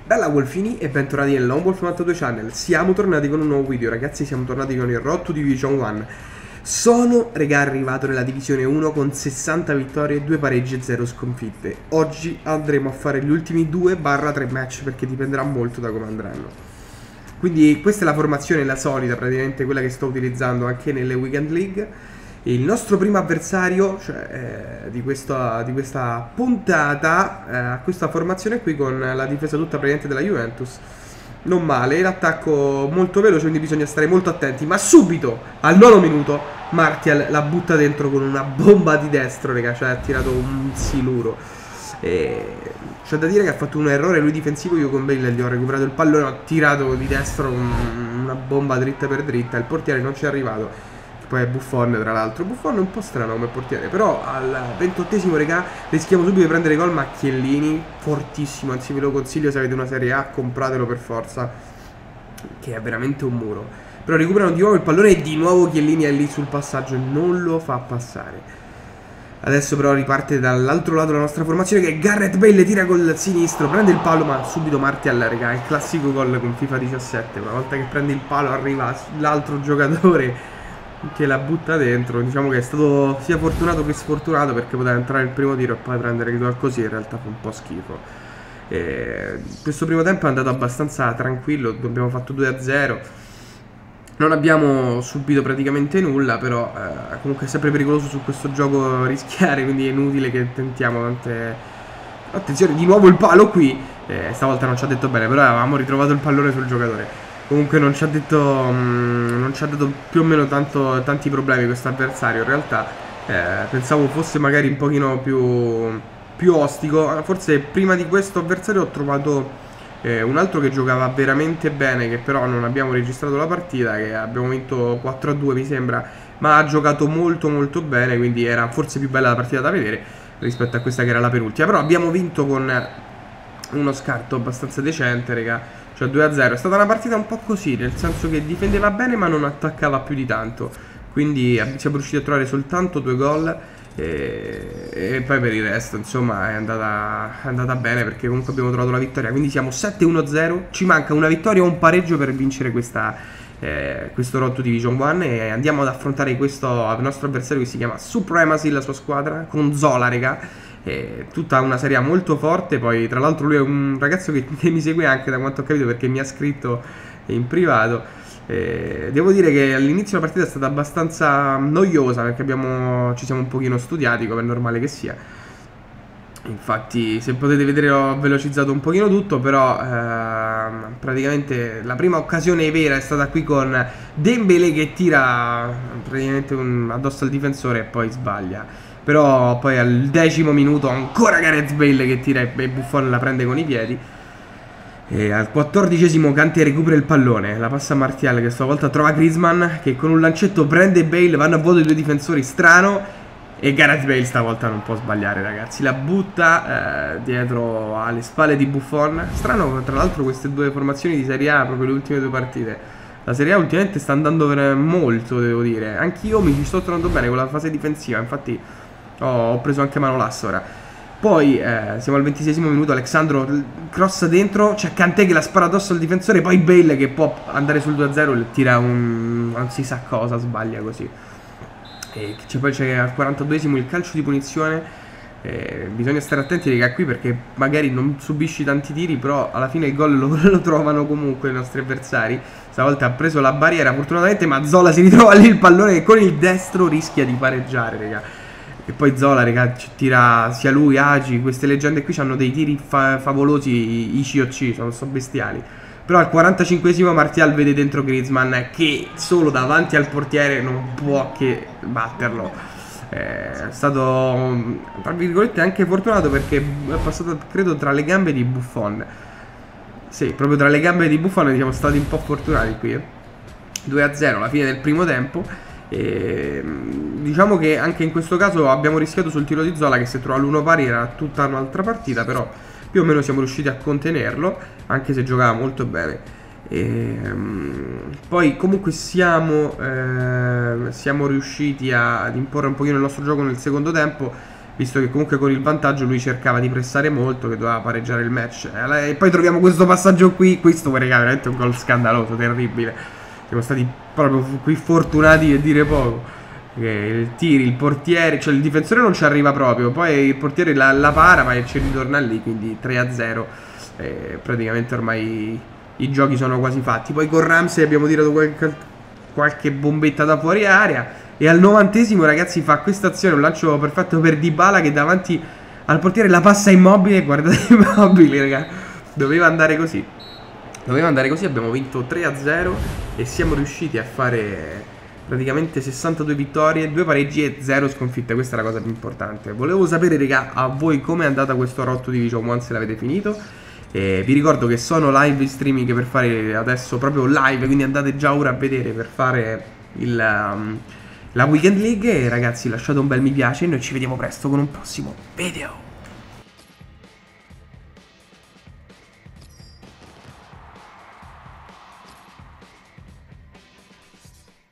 Bella Wolfini e bentornati nel Lone Wolf 92 Channel. Siamo tornati con un nuovo video, ragazzi. Siamo tornati con il Road to Division 1. Sono, regà, arrivato nella Divisione 1 con 60 vittorie, 2 pareggi e 0 sconfitte. Oggi andremo a fare gli ultimi 2/3 match perché dipenderà molto da come andranno. Quindi questa è la formazione, la solita, praticamente quella che sto utilizzando anche nelle Weekend League. Il nostro primo avversario, cioè, di questa puntata, questa formazione qui con la difesa tutta praticamente della Juventus. Non male, l'attacco molto veloce, quindi bisogna stare molto attenti. Ma subito, al 9° minuto, Martial la butta dentro con una bomba di destro, raga, cioè ha tirato un siluro. C'è da dire che ha fatto un errore lui difensivo, io con Bale gli ho recuperato il pallone, ho tirato di destro una bomba dritta per dritta, il portiere non ci è arrivato. Poi è Buffon, tra l'altro. Buffon è un po' strano come portiere, però al 28°, regà, rischiamo subito di prendere gol. Ma Chiellini, fortissimo, anzi ve lo consiglio se avete una Serie A, compratelo per forza, che è veramente un muro. Però recuperano di nuovo il pallone e di nuovo Chiellini è lì sul passaggio e non lo fa passare. Adesso però riparte dall'altro lato la nostra formazione, che è Gareth Bale, tira col sinistro, prende il palo, ma subito Martial, regà, il classico gol con FIFA 17. Una volta che prende il palo arriva l'altro giocatore che la butta dentro. Diciamo che è stato sia fortunato che sfortunato, perché poteva entrare il primo tiro e poi prendere il gol così in realtà fa un po' schifo. Questo primo tempo è andato abbastanza tranquillo, abbiamo fatto 2-0, non abbiamo subito praticamente nulla, però comunque è sempre pericoloso su questo gioco rischiare, quindi è inutile che tentiamo tante. Attenzione, di nuovo il palo qui, stavolta non ci ha detto bene, però avevamo ritrovato il pallone sul giocatore. Comunque non ci ha dato più o meno tanti problemi questo avversario. In realtà pensavo fosse magari un pochino più ostico. Forse prima di questo avversario ho trovato un altro che giocava veramente bene, che però non abbiamo registrato la partita, che abbiamo vinto 4-2 mi sembra, ma ha giocato molto molto bene, quindi era forse più bella la partita da vedere rispetto a questa che era la penultima. Però abbiamo vinto con uno scarto abbastanza decente, raga. Cioè 2-0, è stata una partita un po' così, nel senso che difendeva bene ma non attaccava più di tanto. Quindi siamo riusciti a trovare soltanto 2 gol e poi per il resto insomma è andata bene, perché comunque abbiamo trovato la vittoria. Quindi siamo 7-1-0, ci manca una vittoria o un pareggio per vincere questo Road to Division 1 e andiamo ad affrontare il nostro avversario, che si chiama Supremacy, la sua squadra, con Zola, raga. Tutta una serie molto forte. Poi tra l'altro lui è un ragazzo che mi segue anche, da quanto ho capito, perché mi ha scritto in privato. Devo dire che all'inizio la partita è stata abbastanza noiosa, perché ci siamo un pochino studiati, come è normale che sia. Infatti se potete vedere ho velocizzato un pochino tutto, però praticamente la prima occasione vera è stata qui con Dembélé che tira praticamente addosso al difensore e poi sbaglia. Però poi al 10° minuto ancora Gareth Bale che tira e Buffon la prende con i piedi. E al 14° Kanté recupera il pallone, la passa a Martial, che stavolta trova Griezmann, che con un lancetto prende Bale, vanno a vuoto i 2 difensori, strano. E Gareth Bale stavolta non può sbagliare, ragazzi, la butta dietro alle spalle di Buffon. Strano, tra l'altro, queste 2 formazioni di Serie A, proprio le ultime 2 partite. La Serie A ultimamente sta andando molto, devo dire. Anch'io mi ci sto trovando bene con la fase difensiva, infatti ho preso anche Manolas ora. Poi siamo al 26° minuto, Alexandro crossa dentro, c'è Kanté che la spara addosso al difensore, poi Bale che può andare sul 2-0 e tira non si sa cosa, sbaglia così. E poi c'è al 42° il calcio di punizione. Bisogna stare attenti, raga, qui, perché magari non subisci tanti tiri, però alla fine il gol lo trovano comunque i nostri avversari. Stavolta ha preso la barriera fortunatamente, ma Zola si ritrova lì il pallone che con il destro rischia di pareggiare, raga. E poi Zola, raga, tira sia lui, Agi, queste leggende qui hanno dei tiri favolosi, i COC, sono bestiali. Però al 45° Martial vede dentro Griezmann, che solo davanti al portiere non può che batterlo. È stato, tra virgolette, anche fortunato, perché è passato, credo, tra le gambe di Buffon. Sì, proprio tra le gambe di Buffon siamo stati un po' fortunati qui. 2-0 alla fine del primo tempo. Diciamo che anche in questo caso abbiamo rischiato sul tiro di Zola, che se trova l'1 pari era tutta un'altra partita, però più o meno siamo riusciti a contenerlo, anche se giocava molto bene. Poi comunque siamo riusciti ad imporre un pochino il nostro gioco nel secondo tempo, visto che comunque con il vantaggio lui cercava di pressare molto, che doveva pareggiare il match. E poi troviamo questo passaggio qui, questo raga, veramente un gol scandaloso, terribile. Siamo stati proprio qui fortunati a dire poco. Il tiri, il portiere, cioè il difensore non ci arriva proprio, poi il portiere la para ma ci ritorna lì, quindi 3-0. Praticamente ormai i giochi sono quasi fatti. Poi con Ramsey abbiamo tirato qualche bombetta da fuori area e al 90esimo ragazzi fa questa azione, un lancio perfetto per Dybala che davanti al portiere la passa Immobile. Guardate Immobile, raga, doveva andare così. Doveva andare così, abbiamo vinto 3-0 e siamo riusciti a fare praticamente 62 vittorie, 2 pareggi e 0 sconfitte. Questa è la cosa più importante. Volevo sapere, raga, a voi come è andata questo Road to Division 1, se l'avete finito. Vi ricordo che sono live in streaming per fare adesso proprio live, quindi andate già ora a vedere per fare la Weekend League. E ragazzi, lasciate un bel mi piace e noi ci vediamo presto con un prossimo video.